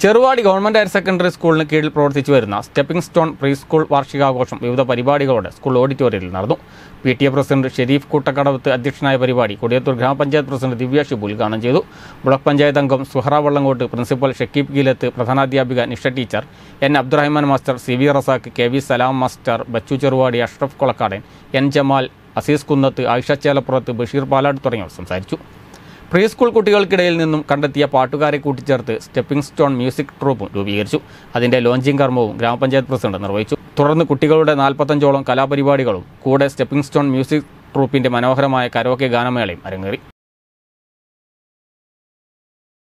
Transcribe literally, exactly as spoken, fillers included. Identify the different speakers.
Speaker 1: Cheruvadi government higher secondary സ്കൂളിന് കീഴിൽ പ്രവർത്തിച്ചു വരുന്ന സ്റ്റെപ്പിംഗ് സ്റ്റോൺ പ്രീ സ്കൂൾ വാർഷികാഘോഷം വിവിധ പരിപാടികളോടെ സ്കൂൾ ഓഡിറ്റോറിയത്തിൽ നടന്നു. P T A president Sherif Koottakkadavath അധ്യക്ഷനായ പരിപാടി കൊടിയത്തൂർ ഗ്രാമപഞ്ചായത്ത് പ്രസിഡന്റ് ദിവ്യ ഷിബു ഉദ്ഘാടനം ചെയ്തു. ബ്ലോക്ക് പഞ്ചായത്ത് അംഗം സുഹറ വള്ളങ്കോട്ട്, പ്രിൻസിപ്പൽ ഷക്കീബ് ഗീലത്ത്, പ്രധാനാധ്യാപിക Nisha teacher, N Abdurahman master, C V Razak, K V Salam master, Bachu Cheruvadi, Ashraf Kolakkadan, N Jamal, Aziz Kunnath, Ayisha Chelappurath, Basheer Palat തുടങ്ങിയവർ സംസാരിച്ചു. പ്രീ സ്കൂൾ കുട്ടികൾക്കിടയിൽ നിന്നും കണ്ടെത്തിയ പാട്ടുകാരെ കൂട്ടിച്ചേർത്ത് സ്റ്റെപ്പിംഗ് സ്റ്റോൺ മ്യൂസിക് ട്രൂപ്പും രൂപീകരിച്ചു. അതിന്റെ ലോഞ്ചിങ് കർമ്മവും ഗ്രാമപഞ്ചായത്ത് പ്രസിഡന്റ് നിർവഹിച്ചു. തുടർന്ന് കുട്ടികളുടെ നാൽപ്പത്തഞ്ചോളം കലാപരിപാടികളും കൂടെ സ്റ്റെപ്പിംഗ് സ്റ്റോൺ മ്യൂസിക് ട്രൂപ്പിന്റെ മനോഹരമായ കരോക്കെ ഗാനമേളയും അരങ്ങേറി.